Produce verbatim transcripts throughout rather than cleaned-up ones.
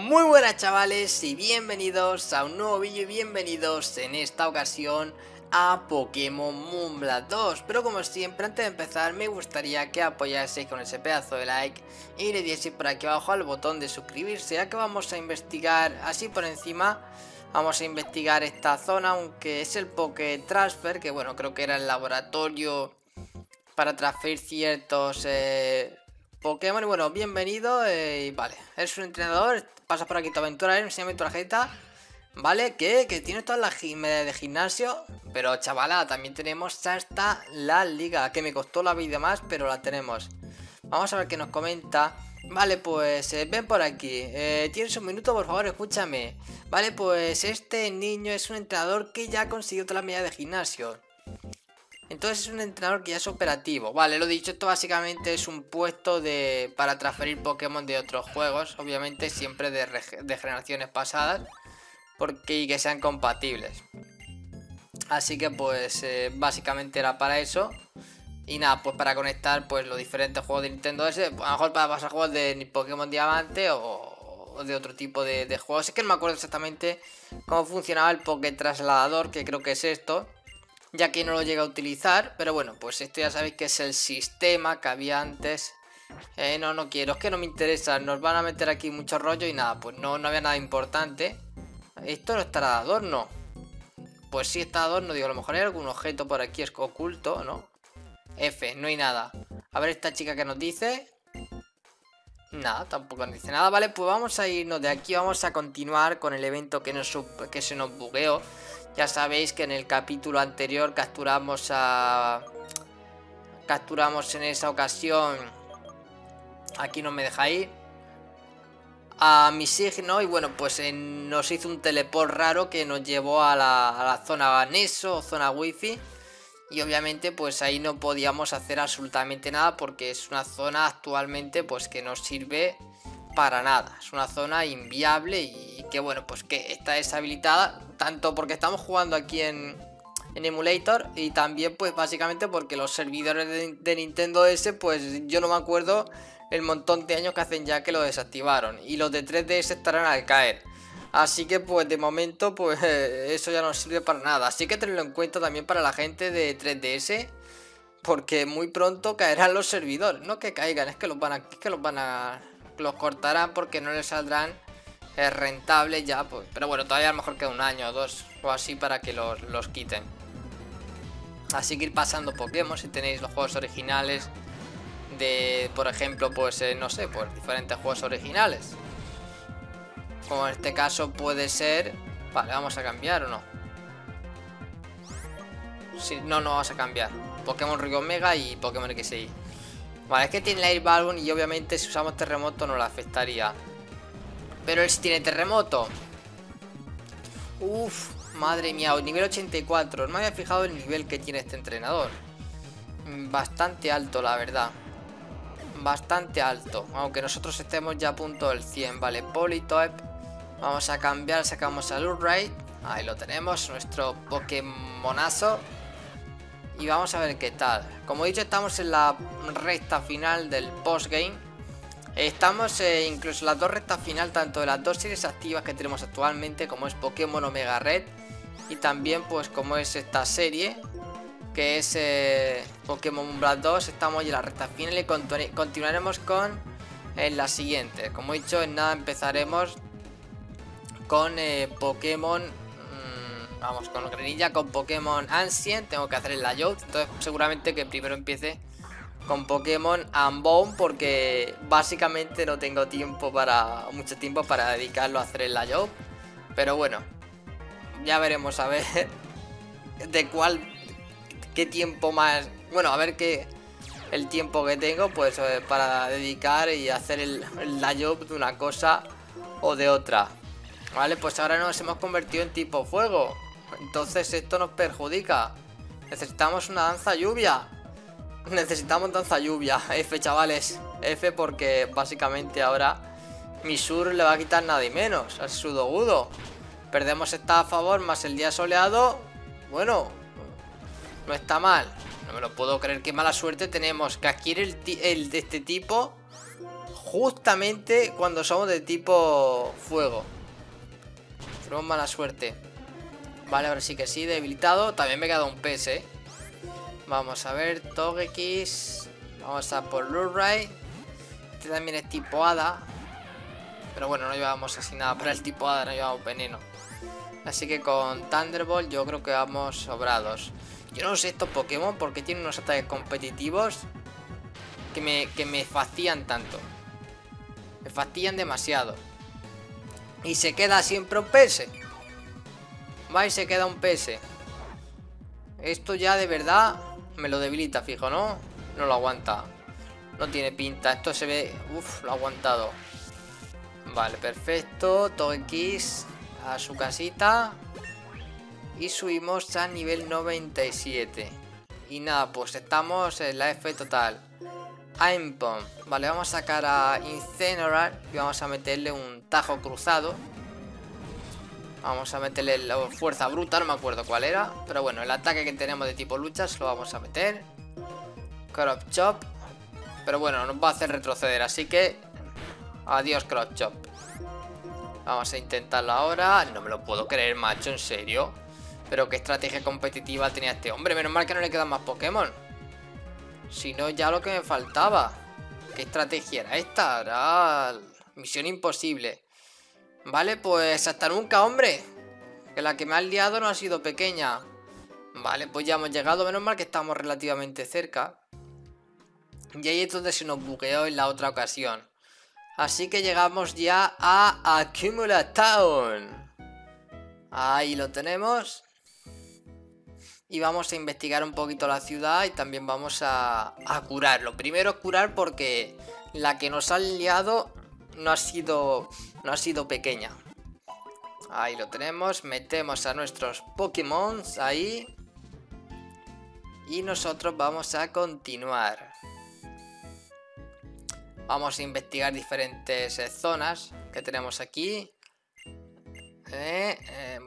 Muy buenas chavales y bienvenidos a un nuevo vídeo y bienvenidos en esta ocasión a Pokémon Moonblade dos. Pero como siempre, antes de empezar me gustaría que apoyaseis con ese pedazo de like y le dieseis por aquí abajo al botón de suscribirse, ya que vamos a investigar así por encima. Vamos a investigar esta zona, aunque es el Poké Transfer, que bueno, creo que era el laboratorio para transferir ciertos eh, Pokémon. Y bueno, bienvenido, eh, vale, eres un entrenador, pasas por aquí tu aventura, enséñame tu tarjeta. Vale, ¿qué? Que tienes todas las medallas de gimnasio. Pero chavala, también tenemos hasta la liga, que me costó la vida más, pero la tenemos. Vamos a ver qué nos comenta. Vale, pues eh, ven por aquí, eh, tienes un minuto, por favor, escúchame. Vale, pues este niño es un entrenador que ya ha conseguido todas las medallas de gimnasio. Entonces es un entrenador que ya es operativo. Vale, lo dicho, esto básicamente es un puesto de para transferir Pokémon de otros juegos. Obviamente siempre de, de generaciones pasadas, porque y que sean compatibles. Así que pues eh, básicamente era para eso. Y nada, pues para conectar pues los diferentes juegos de Nintendo D S. A lo mejor para pasar juegos de Pokémon Diamante o, o de otro tipo de, de juegos. Es que no me acuerdo exactamente cómo funcionaba el Poké Trasladador, que creo que es esto, ya que no lo llega a utilizar. Pero bueno, pues esto ya sabéis que es el sistema que había antes. Eh, no, no quiero, es que no me interesa. Nos van a meter aquí mucho rollo y nada, pues no, no había nada importante. Esto no estará de adorno. Pues sí está de adorno, digo, a lo mejor hay algún objeto por aquí es oculto, ¿no? F, no hay nada. A ver esta chica que nos dice. Nada, tampoco nos dice nada. Vale, pues vamos a irnos de aquí. Vamos a continuar con el evento que, nos, que se nos bugueó. Ya sabéis que en el capítulo anterior capturamos a... Capturamos en esa ocasión... Aquí no me deja ir. A mi signo. Y bueno, pues eh, nos hizo un teleport raro que nos llevó a la, a la zona Neso o zona wifi. Y obviamente pues ahí no podíamos hacer absolutamente nada, porque es una zona actualmente pues que no sirve para nada. Es una zona inviable y que bueno, pues que está deshabilitada. Tanto porque estamos jugando aquí en, en Emulator, y también pues básicamente porque los servidores de, de Nintendo D S, pues yo no me acuerdo el montón de años que hacen ya que lo desactivaron. Y los de tres D S estarán al caer. Así que pues de momento pues eso ya no sirve para nada. Así que tenedlo en cuenta también para la gente de tres D S, porque muy pronto caerán los servidores. No que caigan, es que los van a, es que los van a, los cortarán porque no les saldrán eh, rentables ya. Pues. Pero bueno, todavía a lo mejor queda un año o dos o así para que los, los quiten. Así que ir pasando Pokémon si tenéis los juegos originales de, por ejemplo, pues eh, no sé, pues diferentes juegos originales. Como en este caso puede ser... Vale, ¿vamos a cambiar o no? Sí, no, no vamos a cambiar. Pokémon Río Omega y Pokémon X Y. Vale, es que tiene la Air Balloon y obviamente si usamos terremoto no le afectaría. Pero él sí tiene terremoto. Uf, madre mía, nivel ochenta y cuatro. No me había fijado el nivel que tiene este entrenador. Bastante alto, la verdad. Bastante alto. Aunque nosotros estemos ya a punto del cien. Vale, Politoed. Vamos a cambiar, sacamos al Urray. Ahí lo tenemos, nuestro Pokémonazo. Y vamos a ver qué tal. Como he dicho, estamos en la recta final del postgame. Estamos eh, incluso en las dos rectas final, tanto de las dos series activas que tenemos actualmente, como es Pokémon Omega Red, y también pues como es esta serie, que es eh, Pokémon Moonblade dos. Estamos en la recta final y continu continuaremos con eh, la siguiente. Como he dicho, en nada empezaremos con eh, Pokémon, mmm, vamos, con Greninja, con Pokémon Ancient. Tengo que hacer el layout, entonces seguramente que primero empiece con Pokémon Unbound, porque básicamente no tengo tiempo para, mucho tiempo para dedicarlo a hacer el layout. Pero bueno, ya veremos a ver de cuál, qué tiempo más, bueno, a ver qué, el tiempo que tengo pues eh, para dedicar y hacer el, el layout de una cosa o de otra. Vale, pues ahora nos hemos convertido en tipo fuego. Entonces esto nos perjudica. Necesitamos una danza lluvia. Necesitamos danza lluvia. F, chavales. F, porque básicamente ahora mi sur le va a quitar nada y menos al Sudogudo. Perdemos esta a favor más el día soleado. Bueno, no está mal. No me lo puedo creer, qué mala suerte tenemos. Que adquiere el, el de este tipo. justamente cuando somos de tipo fuego. Tenemos mala suerte. Vale, ahora sí que sí, debilitado. También me queda un P S, ¿eh? Vamos a ver, Togekiss. Vamos a por Luray. Este también es tipo hada. Pero bueno, no llevamos así nada para el tipo hada, no llevamos veneno. Así que con Thunderbolt yo creo que vamos sobrados. Yo no sé estos Pokémon porque tienen unos ataques competitivos que me, que me fastidian tanto. Me fastidian demasiado. Y se queda siempre un P S. Va y se queda un P S. Esto ya de verdad me lo debilita, fijo, ¿no? No lo aguanta. No tiene pinta. Esto se ve... Uf, lo ha aguantado. Vale, perfecto. Togekiss a su casita. Y subimos a nivel noventa y siete. Y nada, pues estamos en la F total. Aimpom. Vale, vamos a sacar a Incineroar y vamos a meterle un tajo cruzado. Vamos a meterle la fuerza bruta, no me acuerdo cuál era. Pero bueno, el ataque que tenemos de tipo lucha se lo vamos a meter. Crop Chop. Pero bueno, nos va a hacer retroceder, así que... Adiós, Crop Chop. Vamos a intentarlo ahora. No me lo puedo creer, macho, en serio. Pero qué estrategia competitiva tenía este hombre. Menos mal que no le quedan más Pokémon. Si no, ya lo que me faltaba. ¿Qué estrategia era esta? Era... Misión imposible. Vale, pues hasta nunca, hombre. Que la que me ha liado no ha sido pequeña. Vale, pues ya hemos llegado. Menos mal que estamos relativamente cerca. Y ahí es donde se nos bugueó en la otra ocasión. Así que llegamos ya a Accumula Town. Ahí lo tenemos. Y vamos a investigar un poquito la ciudad y también vamos a, a curar. Lo primero es curar porque la que nos ha liado no ha sido, no ha sido pequeña. Ahí lo tenemos. Metemos a nuestros Pokémon ahí. Y nosotros vamos a continuar. Vamos a investigar diferentes eh, zonas que tenemos aquí. Eh, eh,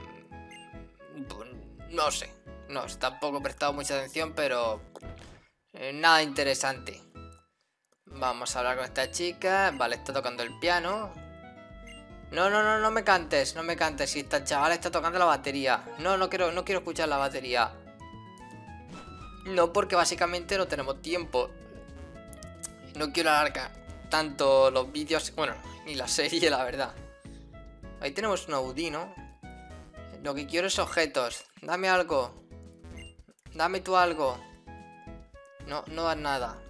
no sé. No, tampoco he prestado mucha atención, pero eh, nada interesante. Vamos a hablar con esta chica. Vale, está tocando el piano. No, no, no, no me cantes, no me cantes. Si esta chavala está tocando la batería. No, no quiero, no quiero escuchar la batería. No, porque básicamente no tenemos tiempo. No quiero alargar tanto los vídeos, bueno, ni la serie, la verdad. Ahí tenemos un Audino. Lo que quiero es objetos. Dame algo. Dame tú algo. No, no das nada.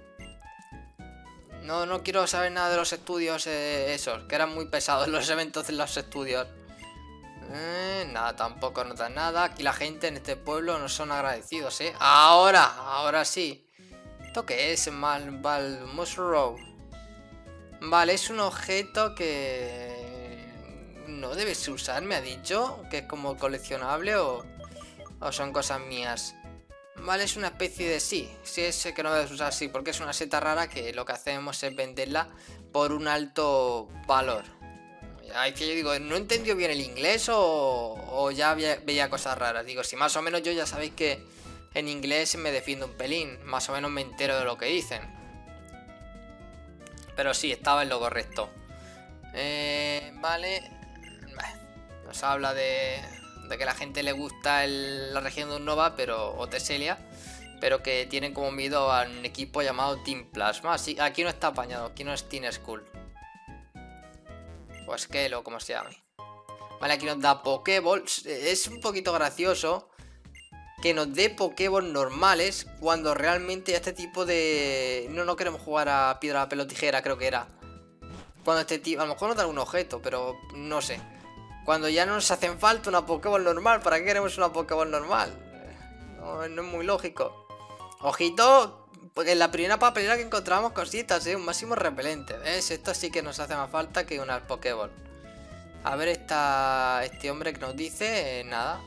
No, no quiero saber nada de los estudios eh, esos, que eran muy pesados los eventos en los estudios. Eh, nada, tampoco no dan nada. Aquí la gente en este pueblo no son agradecidos, ¿eh? Ahora, ahora sí. ¿Esto qué es? Mal, Val, Musrow. Vale, es un objeto que no debes usar, me ha dicho. Que es como coleccionable o, o son cosas mías. Vale, es una especie de sí. Sí, es que no debes usar, sí, porque es una seta rara que lo que hacemos es venderla por un alto valor. Ay, que yo digo, no he entendido bien el inglés o, o ya había, veía cosas raras. Digo, si más o menos yo ya sabéis que en inglés me defiendo un pelín. Más o menos me entero de lo que dicen. Pero sí, estaba en lo correcto. Eh, vale. Nos habla de, de que a la gente le gusta el, la región de Unova, pero, o Teselia, pero que tienen como miedo a un equipo llamado Team Plasma. Así, aquí no está apañado, aquí no es Team Skull. O Skull o como se llame. Vale, aquí nos da Pokéballs. Es un poquito gracioso que nos dé Pokéballs normales cuando realmente este tipo de... No, no queremos jugar a piedra, papel o tijera, creo que era. Cuando este tipo... A lo mejor nos da algún objeto, pero no sé. Cuando ya no nos hacen falta una Pokéball normal. ¿Para qué queremos una Pokéball normal? No, no es muy lógico. Ojito, porque en la primera papelera que encontramos cositas, ¿eh? Un máximo repelente. ¿Ves? Esto sí que nos hace más falta que una Pokéball. A ver esta, este hombre que nos dice... Eh, nada.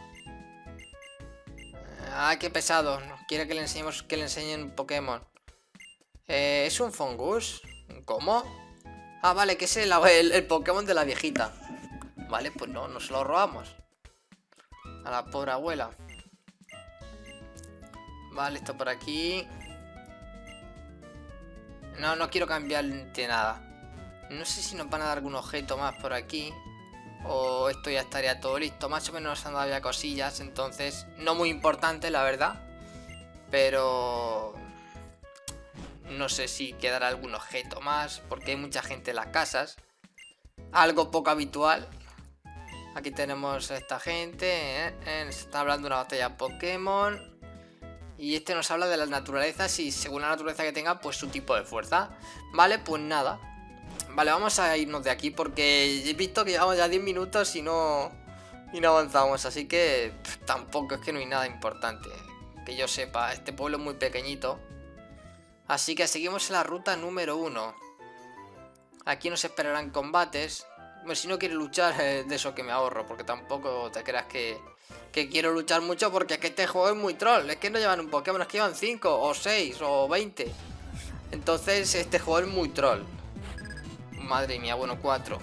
Ah, qué pesado. Nos quiere que le enseñemos, que le enseñen Pokémon. Eh, ¿Es un Fungus? ¿Cómo? Ah, vale, que es el, el, el Pokémon de la viejita. Vale, pues no, nos lo robamos. A la pobre abuela. Vale, esto por aquí. No, no quiero cambiar de nada. No sé si nos van a dar algún objeto más por aquí. O esto ya estaría todo listo. Más o menos nos han dado ya cosillas. Entonces, no muy importante, la verdad. Pero... no sé si quedará algún objeto más. Porque hay mucha gente en las casas. Algo poco habitual. Aquí tenemos a esta gente. ¿eh? ¿eh? Nos está hablando de una batalla Pokémon. Y este nos habla de las naturalezas y según la naturaleza que tenga, pues su tipo de fuerza. Vale, pues nada. Vale, vamos a irnos de aquí porque he visto que llevamos ya diez minutos y no, y no avanzamos. Así que pff, tampoco es que no hay nada importante. Que yo sepa, este pueblo es muy pequeñito. Así que seguimos en la ruta número uno. Aquí nos esperarán combates. Bueno, si no quieres luchar, eh, de eso que me ahorro. Porque tampoco te creas que... que quiero luchar mucho porque es que este juego es muy troll. Es que no llevan un Pokémon, es que llevan cinco o seis o veinte. Entonces este juego es muy troll. Madre mía, bueno, cuatro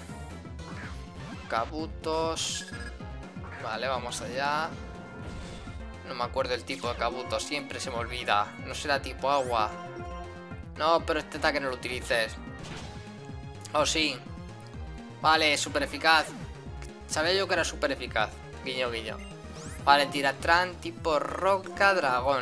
Kabutos. Vale, vamos allá. No me acuerdo el tipo de Kabuto, siempre se me olvida. No será tipo agua. No, pero este ataque no lo utilices. Oh, sí. Vale, súper eficaz. Sabía yo que era súper eficaz. Guiño, guiño. Vale, Tiratrán tipo roca dragón.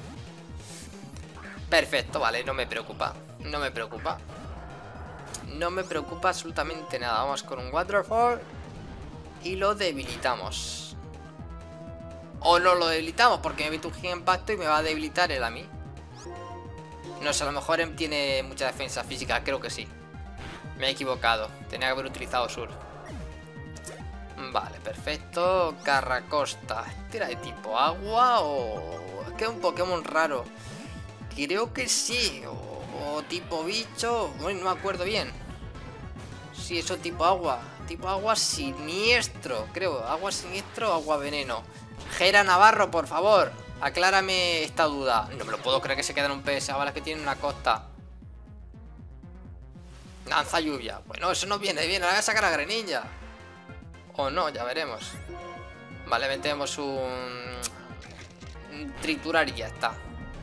Perfecto, vale, no me preocupa. No me preocupa. No me preocupa absolutamente nada. Vamos con un Waterfall. Y lo debilitamos. O no lo debilitamos porque me evita un Giga Impacto y me va a debilitar él a mí. No sé, a lo mejor él tiene mucha defensa física. Creo que sí. Me he equivocado. Tenía que haber utilizado Sur. Vale, perfecto. Carracosta. ¿Este era de tipo agua o...? Es que es un Pokémon raro. Creo que sí. O, o tipo bicho. Bueno, no me acuerdo bien. Sí, eso tipo agua. Tipo agua siniestro, creo. Agua siniestro o agua veneno. Gera Navarro, por favor. Aclárame esta duda. No me lo puedo creer que se quedan un P S A balas que tienen una costa. Lanza lluvia. Bueno, eso no viene bien. Ahora voy a sacar a Greninja. O no, ya veremos. Vale, metemos un... un triturar y ya está.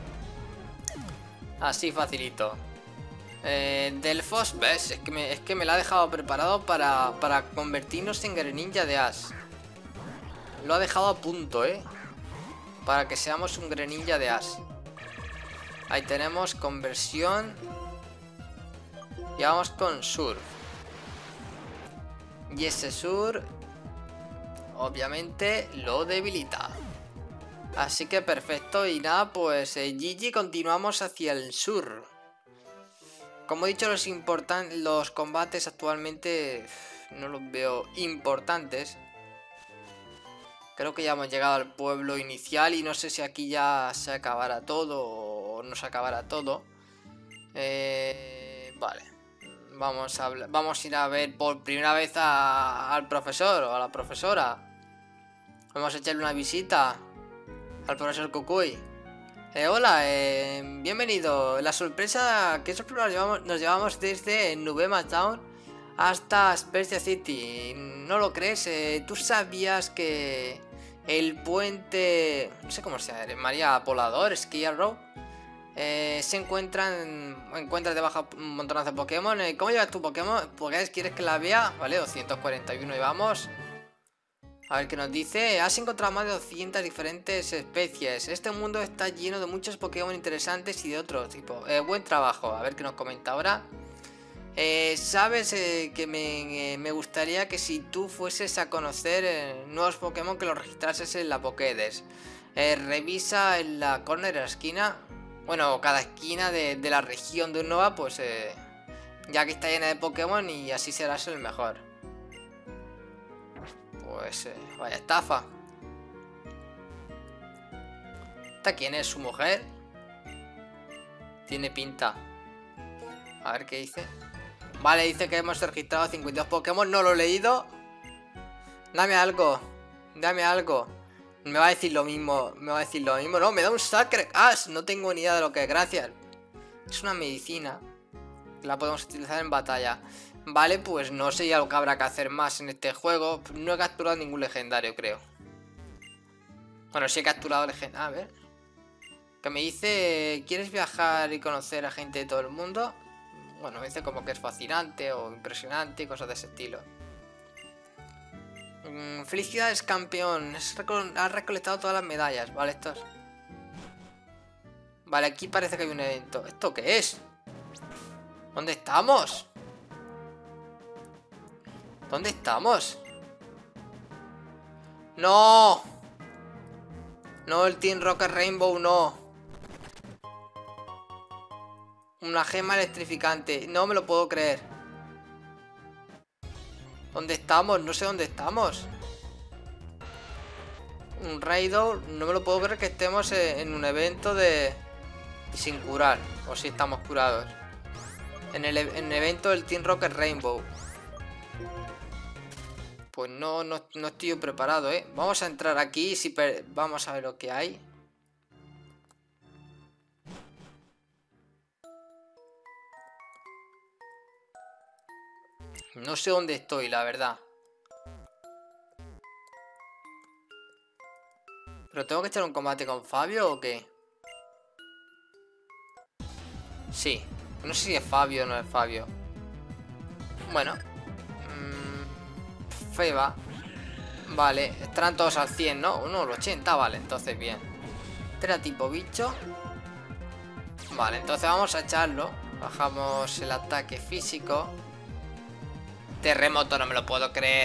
Así facilito. eh, Delfos, ves, es que, me, es que me la ha dejado preparado para, para convertirnos en Greninja de Ash. Lo ha dejado a punto, eh. Para que seamos un Greninja de Ash. Ahí tenemos conversión. Y vamos con Sur. Y ese Sur obviamente lo debilita. Así que perfecto. Y nada, pues eh, G G, continuamos hacia el sur. Como he dicho, los, importan los combates actualmente no los veo importantes. Creo que ya hemos llegado al pueblo inicial y no sé si aquí ya se acabará todo o no se acabará todo. Eh, vale. Vamos a, vamos a ir a ver por primera vez a, al profesor o a la profesora. Vamos a echarle una visita al profesor Kukui. Eh, hola, eh, bienvenido. La sorpresa, ¿qué sorpresa nos llevamos, nos llevamos desde Nubema Town hasta Spezia City? ¿No lo crees? Eh, ¿Tú sabías que el puente, no sé cómo se llama, María Volador, Ski Road, eh, se encuentran, encuentras debajo un montón de Pokémon? Eh, ¿Cómo llevas tu Pokémon? ¿Pues quieres que la vea? Vale, doscientos cuarenta y uno y vamos. A ver qué nos dice. Has encontrado más de doscientas diferentes especies. Este mundo está lleno de muchos Pokémon interesantes y de otro tipo. Eh, buen trabajo. A ver qué nos comenta ahora. Eh, Sabes eh, que me, eh, me gustaría que si tú fueses a conocer eh, nuevos Pokémon, que los registrases en la Pokédex. Eh, revisa en la corner de la esquina. Bueno, cada esquina de, de la región de Unova, pues eh, ya que está llena de Pokémon y así serás el mejor. Pues eh, vaya estafa. ¿Esta quién es? ¿Su mujer? Tiene pinta. A ver qué dice. Vale, dice que hemos registrado cincuenta y dos Pokémon. No lo he leído. Dame algo. Dame algo. Me va a decir lo mismo. Me va a decir lo mismo. No, me da un Sacred Ash. No tengo ni idea de lo que es. Gracias. Es una medicina. La podemos utilizar en batalla. Vale, pues no sé ya lo que habrá que hacer más en este juego. No he capturado ningún legendario, creo. Bueno, sí he capturado legendario. A ver. Que me dice, ¿quieres viajar y conocer a gente de todo el mundo? Bueno, dice como que es fascinante o impresionante y cosas de ese estilo. Mm, felicidades, campeón. Has recolectado todas las medallas. Vale, estos. Vale, aquí parece que hay un evento. ¿Esto qué es? ¿Dónde estamos? ¿Dónde estamos? ¡No! No, el Team Rocket Rainbow no. Una gema electrificante. No me lo puedo creer. ¿Dónde estamos? No sé dónde estamos. Un Raidor. No me lo puedo creer que estemos en un evento de... sin curar. O si estamos curados. En el, en el evento del Team Rocket Rainbow. Pues no, no, no estoy yo preparado, ¿eh? Vamos a entrar aquí y si per... vamos a ver lo que hay. No sé dónde estoy, la verdad. ¿Pero tengo que echar un combate con Fabio o qué? Sí. No sé si es Fabio o no es Fabio. Bueno. Mmm, Feba. Vale. Estarán todos al cien, ¿no? No, el ochenta, vale. Entonces bien. Este era tipo bicho. Vale, entonces vamos a echarlo. Bajamos el ataque físico. Terremoto, no me lo puedo creer.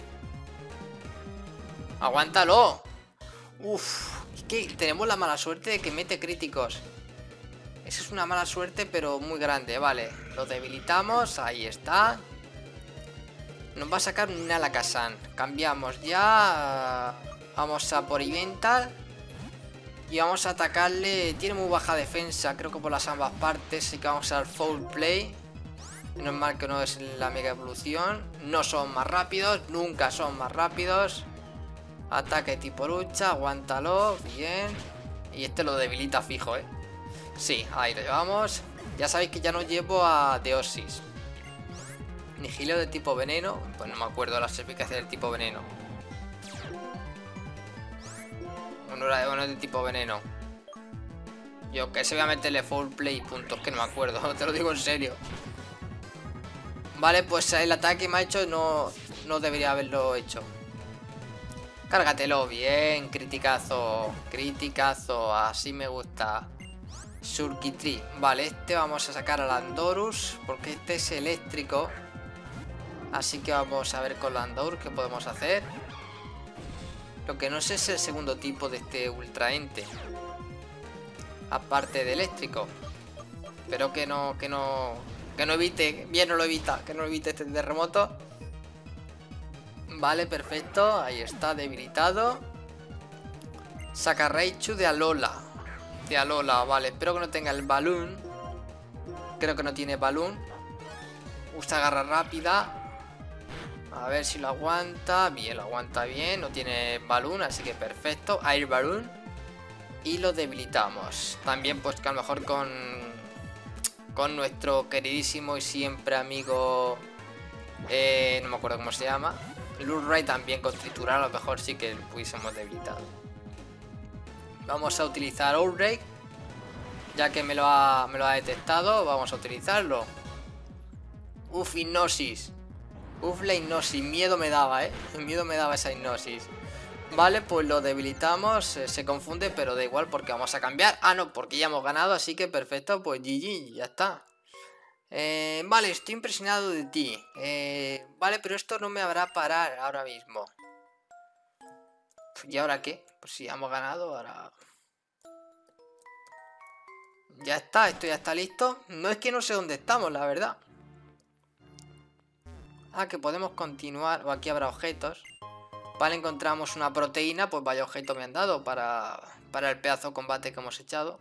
¡Aguántalo! Uf, es que tenemos la mala suerte de que mete críticos. Esa es una mala suerte, pero muy grande. Vale, lo debilitamos. Ahí está. Nos va a sacar un Alakazam. Cambiamos ya. Vamos a por Ivental. Y vamos a atacarle. Tiene muy baja defensa, creo que por las ambas partes. Así que vamos al Foul Play. Menos mal que no es la mega evolución. No son más rápidos, nunca son más rápidos. Ataque tipo lucha, aguántalo, bien. Y este lo debilita fijo, eh. Sí, ahí lo llevamos. Ya sabéis que ya no llevo a Deoxys. Nihileo de tipo veneno. Pues no me acuerdo las explicaciones del tipo veneno. Uno era de, bueno, de tipo veneno. Yo que se voy a meterle full play puntos, que no me acuerdo, te lo digo en serio. Vale, pues el ataque me ha hecho no, no debería haberlo hecho. Cárgatelo, bien, criticazo, criticazo, así me gusta. Surkitri, vale, este vamos a sacar al Landorus, porque este es eléctrico. Así que vamos a ver con Landorus qué podemos hacer. Lo que no sé es el segundo tipo de este ultraente. Aparte de eléctrico. Espero que no, que no, que no evite, bien no lo evita, que no evite este terremoto. Vale, perfecto, ahí está, debilitado. Saca Raichu de Alola. De Alola, vale, espero que no tenga el balloon. Creo que no tiene balloon. Usa garra rápida. A ver si lo aguanta. Bien, lo aguanta bien. No tiene balloon, así que perfecto. Air balloon. Y lo debilitamos. También pues que a lo mejor con Con nuestro queridísimo y siempre amigo eh, no me acuerdo cómo se llama, Luray, también con triturar a lo mejor sí que lo hubiésemos debilitado. Vamos a utilizar Outrage. Ya que me lo ha, me lo ha detectado, vamos a utilizarlo. Uf, hipnosis. Uf, la hipnosis. Miedo me daba, eh. Miedo me daba esa hipnosis. Vale, pues lo debilitamos. eh, Se confunde, pero da igual porque vamos a cambiar. Ah, no, porque ya hemos ganado, así que perfecto. Pues G G, ya está. eh, Vale, estoy impresionado de ti. eh, Vale, pero esto no me habrá parar ahora mismo. ¿Y ahora qué? Pues si ya hemos ganado, ahora... Ya está, esto ya está listo. No es que no sé dónde estamos, la verdad. Ah, que podemos continuar. O aquí habrá objetos. Vale, encontramos una proteína. Pues vaya objeto me han dado para, para el pedazo de combate que hemos echado.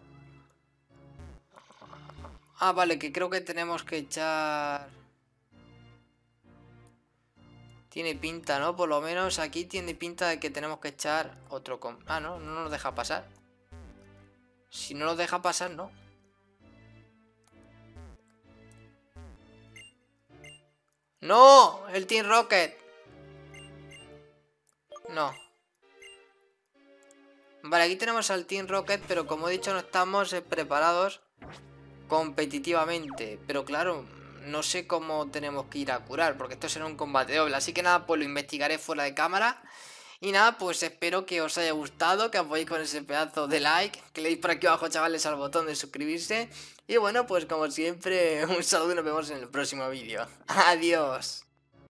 Ah, vale, que creo que tenemos que echar... Tiene pinta, ¿no? Por lo menos aquí tiene pinta de que tenemos que echar otro... Com ah, no, no nos deja pasar. Si no nos deja pasar, no. ¡No! ¡El Team Rocket! No. Vale, aquí tenemos al Team Rocket, pero como he dicho no estamos eh, preparados competitivamente. Pero claro, no sé cómo tenemos que ir a curar, porque esto será un combate doble. Así que nada, pues lo investigaré fuera de cámara. Y nada, pues espero que os haya gustado, que apoyéis con ese pedazo de like, que le deis por aquí abajo, chavales, al botón de suscribirse. Y bueno, pues como siempre, un saludo y nos vemos en el próximo vídeo. Adiós.